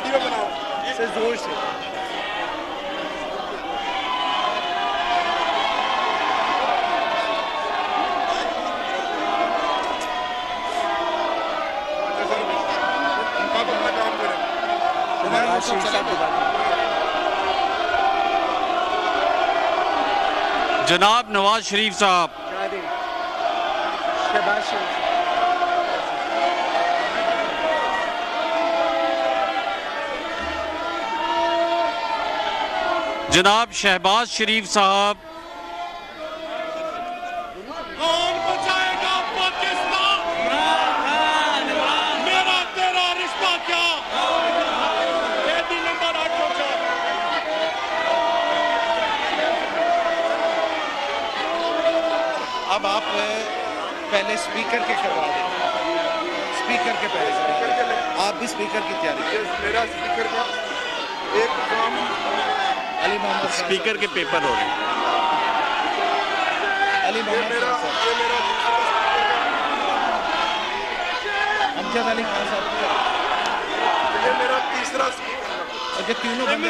Video बनाओ से जोर से। जनाब नवाज शरीफ साहब, जनाब शहबाज शरीफ साहब, कौन बचाएगा पाकिस्तान? मेरा तेरा रिश्ता क्या? कैदी नंबर 804। अब आप पहले स्पीकर के करवा दें, स्पीकर के पहले आप भी स्पीकर की तैयारी। मेरा स्पीकर का एक काम अली मोहम्मद स्पीकर के पेपर हो रहे हैं। अली मोहम्मद अमजद अली खान साहब, ये मेरा तीसरा स्पीकर। और ये तीनों बंदे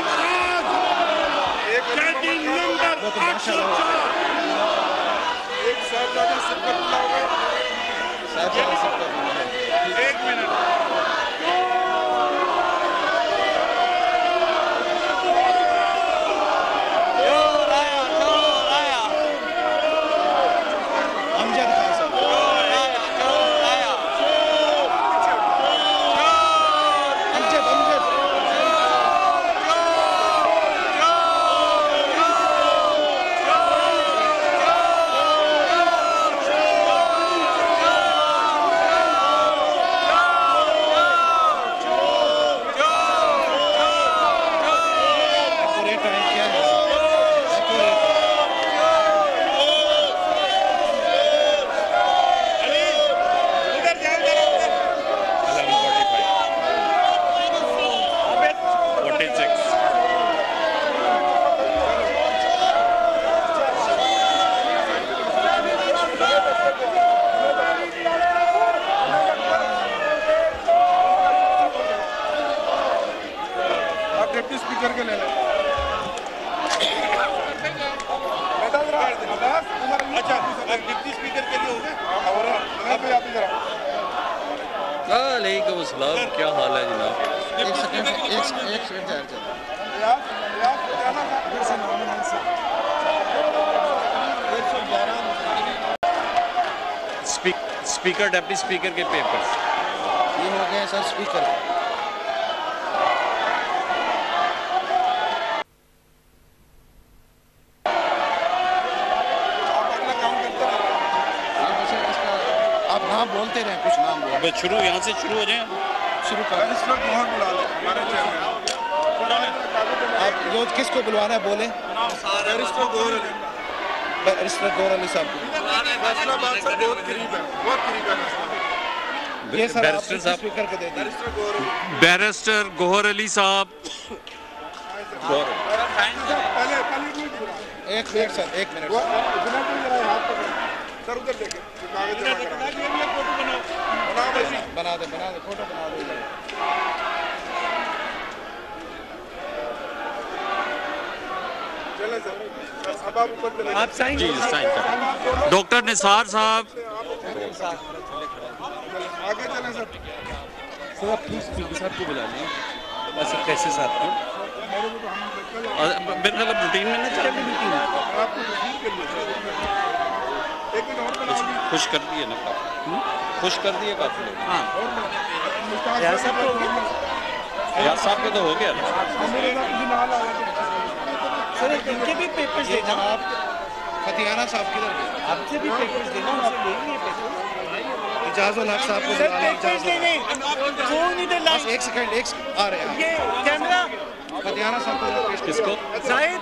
एक कैदी नंबर 804, एक साहबजादा सिकतुल्लाह हो गए, साहबजादा सिकतुल्लाह। एक मिनट, डिप्टी स्पीकर के ले लें। अच्छा, अब डिप्टी स्पीकर के लिए हो गए। वालेकुम अस्सलाम, क्या हाल है जनाब? एक सेकंड स्पीकर डिप्टी स्पीकर के पेपर्स ये हो गए सर। स्पीकर नाम बोलते रहे, कुछ नाम बोलो। शुरू यहाँ से शुरू हो जाए, शुरू कर। आप जो किसको बुलवाना है बोले। बैरिस्टर गौहर अली साहब को। बहुत करीब है, बहुत करीब है। ये सर बैरिस्टर साहब स्पीकर को दे दीजिए। बैरिस्टर गौहर अली साहब। एक मिनट सर, एक मिनट सर, उधर देखें, बना दे फोटो बना दे। चले सर, अब आप ऊपर चले। आप साइन जी साइन कर। डॉक्टर निसार साहब, आगे चले सर। सर आप प्लीज स्पीकर साहब को बुला लें। ऐसे कैसे साहब को मेरे ख्याल रूटीन में ना चले मीटिंग खुश कर दिए ना, खुश कर दिए काफी लोग। हाँ यार साहब के तो हो गया ना सर। इनके भी पेपर्स देना आप, फतियाना साहब किधर गए? आपसे भी पेपर्स देना, आप लेंगे पेपर्स। इजाजुल हक साहब को बुला लें। एक सेकंड, एक आ रहे हैं ये कैमरा। फतियाना साहब को किसको? जाहिद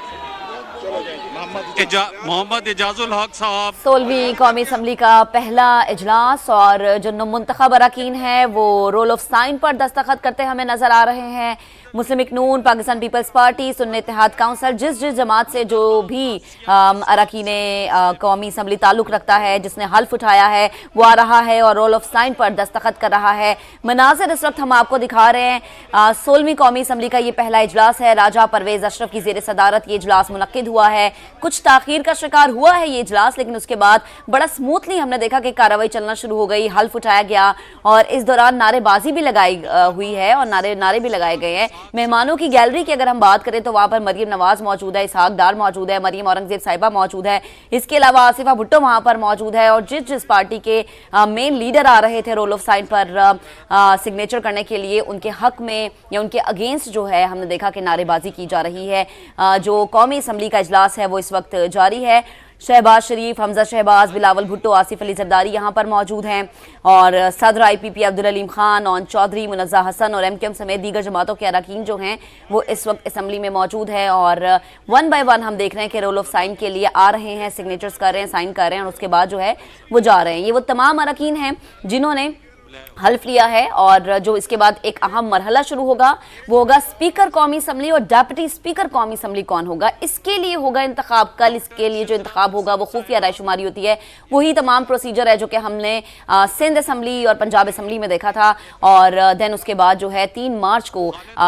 मोहम्मद एजाजुल हक साहब। 16वीं कौमी असम्बली का पहला इजलास और जो मुंतखब अरकान हैं वो रोल ऑफ साइन पर दस्तखत करते हमें नजर आ रहे हैं। मुस्लिम लीग नून, पाकिस्तान पीपल्स पार्टी, सुन्नी इत्तेहाद काउंसिल, जिस जमात से जो भी अरकान कौमी असम्बली ताल्लुक रखता है, जिसने हल्फ उठाया है, वो आ रहा है और रोल ऑफ साइन पर दस्तखत कर रहा है। मनाज़िर इस वक्त हम आपको दिखा रहे हैं। 16वीं कौमी असम्बली का ये पहला इजलास है। राजा परवेज अशरफ की ज़ेर सदारत ये इजलास मुनक्किद हुआ है। कुछ ताखीर का शिकार हुआ है ये इजलास, लेकिन उसके बाद बड़ा स्मूथली हमने देखा कि कार्रवाई चलना शुरू हो गई, हल्फ उठाया गया और इस दौरान नारेबाजी भी लगाई हुई है और नारे भी लगाए गए हैं। मेहमानों की गैलरी की अगर हम बात करें तो वहां पर मरियम नवाज मौजूद है, इसहाक डार मौजूद है, मरियम औरंगजेब साहिबा मौजूद है, इसके अलावा आसिफा भुट्टो वहां पर मौजूद है और जिस पार्टी के मेन लीडर आ रहे थे रोल ऑफ साइन पर सिग्नेचर करने के लिए, उनके हक में या उनके अगेंस्ट जो है हमने देखा कि नारेबाजी की जा रही है। जो कौमी असम्बली का इजलास है वो इस वक्त जारी है। शहबाज शरीफ, हमजा शहबाज, बिलावल भुट्टो, आसिफ अली जरदारी यहाँ पर मौजूद हैं और सदर IPP अब्दुल अलीम खान, ओन चौधरी, मुनज़्ज़ा हसन और MQM समेत दीगर जमातों के अरकान जो हैं वो इस वक्त असम्बली में मौजूद हैं और 1 बाय 1 हम देख रहे हैं कि रोल ऑफ साइन के लिए आ रहे हैं, सिग्नेचर्स कर रहे हैं, साइन कर रहे हैं और उसके बाद जो है वो जा रहे हैं। ये वो तमाम अरकान हैं जिन्होंने हल्फ लिया है और जो इसके बाद एक अहम मरहला शुरू होगा वो होगा स्पीकर कौमी असम्बली और डेप्यूटी स्पीकर कौमी असम्बली कौन होगा, इसके लिए होगा इंतखाब। कल इसके लिए जो इंतखाब होगा वो खुफिया रायशुमारी होती है, वही तमाम प्रोसीजर है जो कि हमने सिंध असम्बली और पंजाब असम्बली में देखा था और देन उसके बाद जो है 3 मार्च को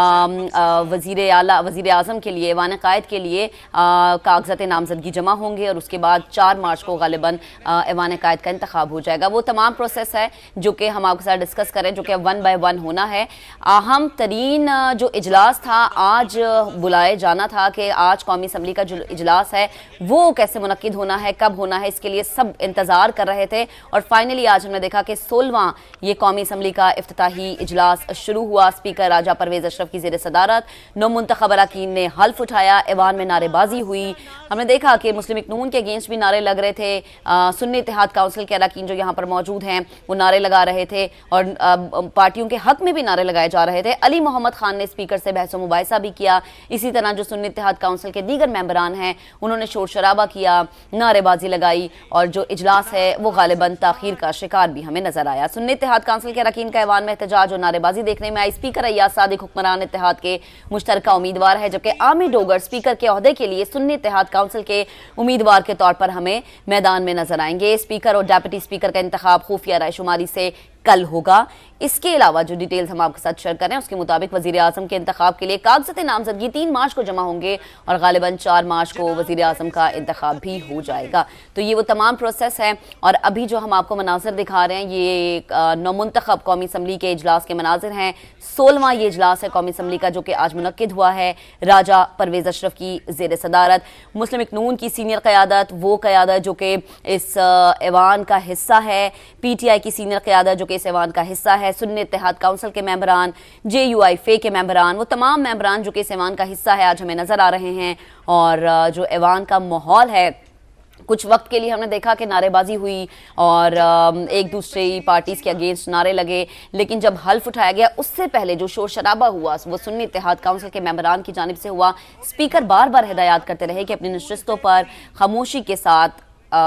वज़ीर आज़म के लिए, ऐवान कायद के लिए कागज़ात नामजदगी जमा होंगे और उसके बाद 4 मार्च को गालिबन ऐवान कायद का इंतखाब हो जाएगा। वो तमाम प्रोसेस है जो कि हम आपके साथ डिस्कस करें, जो कि 1 बाय 1 होना है। अहम तरीन जो इजलास था आज बुलाए जाना था कि आज कौमी असम्बली का जो इजलास है वो कैसे मुनक्किद होना है, कब होना है, इसके लिए सब इंतजार कर रहे थे और फाइनली आज हमने देखा कि 16वां ये कौमी असम्बली का इफ्तिताही इजलास शुरू हुआ। स्पीकर राजा परवेज अशरफ की ज़ेर सदारत नौमुंतखब अरकान ने हल्फ उठाया, ऐवान में नारेबाजी हुई। हमने देखा कि मुस्लिम लीग नून के अगेंस्ट भी नारे लग रहे थे, सुन्नी इत्तेहाद काउंसिल के अरकान जो यहाँ पर मौजूद हैं वो नारे लगा रहे थे और पार्टियों के हक में भी नारे लगाए जा रहे थे। अली मोहम्मद खान ने स्पीकर से बहस मुबाहिसा भी किया। इसी तरह जो सुन्नी इत्तेहाद काउंसिल के दीगर मेंबरान हैं उन्होंने शोर शराबा किया, नारेबाजी लगाई और जो इजलास है वो गालिबन ताखीर का शिकार भी हमें नजर आया। सुन्नी इत्तेहाद काउंसिल के अरकान का ऐवान में एहतजाज और नारेबाजी देखने में आई। स्पीकर अय्याज सादिक हुक्मरान इत्तेहाद के मुश्तरका उम्मीदवार है, जबकि आमिर डोगर स्पीकर के ओहदे के लिए सुन्नी इत्तेहाद काउंसिल के उम्मीदवार के तौर पर हमें मैदान में नजर आएंगे। स्पीकर और डेप्यूटी स्पीकर का इंतखाब खुफिया रायशुमारी से कल होगा। इसके अलावा जो डिटेल्स हम आपके साथ शेयर करें उसके मुताबिक वजीर आजम के इंतखाब के लिए कागज़ात नामजदगी 3 मार्च को जमा होंगे और गालिबन 4 मार्च को वजीर आजम का इंतखाब भी हो जाएगा। तो ये वो तमाम प्रोसेस है और अभी जो हम आपको मनाजिर दिखा रहे हैं ये नौमुंतखब कौमी असम्बली के इजलास के मनाजिर हैं। 16वां ये इजलास है कौमी असम्बली का जो कि आज मुनक्किद हुआ है। राजा परवेज अशरफ की ज़ेर सदारत मुस्लिम लीग नून की सीनियर क़यादत, वो क़यादत जो कि इस ऐवान का हिस्सा है, PTI की सीनियर क़यादत जो कि इस ऐवान का हिस्सा है, सुन्नी इत्तेहाद काउंसिल के मेंबरान, JUI फे के मेंबरान, वो तमाम मेंबरान जो कि इस ऐवान का हिस्सा है आज हमें नजर आ रहे हैं। और जो ऐवान का माहौल है, कुछ वक्त के लिए हमने देखा कि नारेबाजी हुई और एक दूसरी पार्टीज के अगेंस्ट नारे लगे, लेकिन जब हल्फ उठाया गया उससे पहले जो शोर शराबा हुआ वो सुन्नी इत्तेहाद काउंसिल के मेंबरान की जानिब से हुआ। स्पीकर बार बार हिदायत करते रहे कि अपनी नशिस्तों पर खामोशी के साथ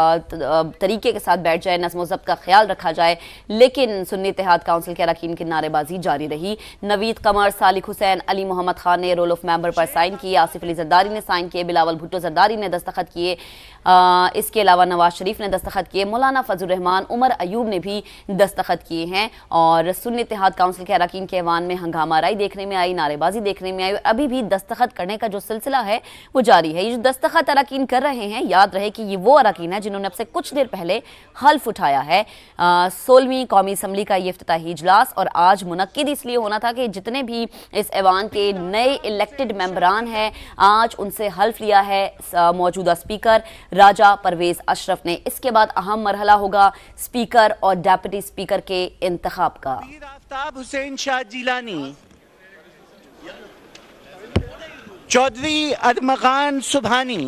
तरीके के साथ बैठ जाए, नज़्म ज़ब्त का ख्याल रखा जाए, लेकिन सुन्नी इत्तेहाद काउंसिल के अरकान की नारेबाजी जारी रही। नवीद कमर, सालिक हुसैन, अली मोहम्मद खान ने रोल ऑफ मेंबर पर साइन किए, आसिफ अली जरदारी ने साइन किए, बिलावल भुट्टो जरदारी ने दस्तखत किए, इसके अलावा नवाज शरीफ ने दस्तखत किए, मौलाना फजल रहमान, उमर अयूब ने भी दस्तखत किए हैं। और सुन्नी इत्तेहाद काउंसिल के अरकान के ऐवान में हंगामा राई देखने में आई, नारेबाजी देखने में आई और अभी भी दस्तखत करने का जो सिलसिला है वो जारी है। ये जो दस्तखत अरकान कर रहे हैं, याद रहे कि ये वो अरकान है जिन्होंने अब से कुछ देर पहले हल्फ उठाया है। 16वीं कौमी असम्बली का ये इफ्तिताही इजलास और आज मुनक्किद इसलिए होना था कि जितने भी इस ऐवान के नए इलेक्टेड मेंबरान हैं आज उनसे हल्फ लिया है मौजूदा स्पीकर राजा परवेज अशरफ ने। इसके बाद अहम मरहला होगा स्पीकर और डेप्यूटी स्पीकर के इंतखाब का। आफ्ताब हुसैन शाह जिलानी, चौधरी अरमगान सुबहानी,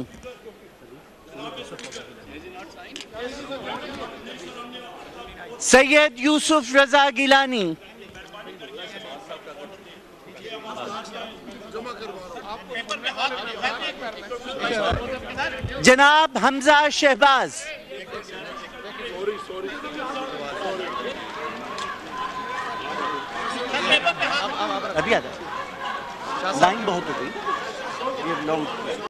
सैयद यूसुफ रजा गिलानी, जनाब हमजा शहबाज, अभी आता लाइन बहुत हो गई, ये लॉन्ग